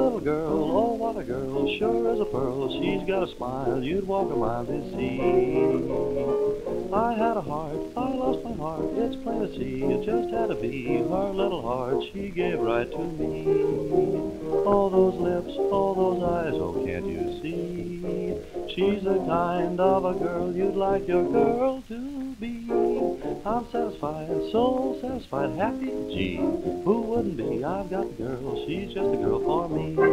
little girl, oh what a girl, sure as a pearl. She's got a smile you'd walk a mile to see. I had a heart, I lost my heart, it's plain to see. It just had to be her little heart she gave right to me. Oh those lips, oh those eyes, oh can't you see? She's the kind of a girl you'd like your girl to be. I'm satisfied, so satisfied, happy, gee, who wouldn't be? I've got the girl, she's just the girl for me.